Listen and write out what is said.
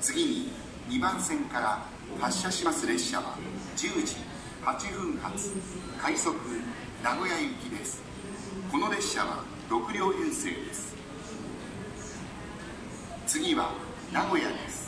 次に2番線から発車します列車は10時8分発快速名古屋行きです。この列車は6両編成です。次は名古屋です。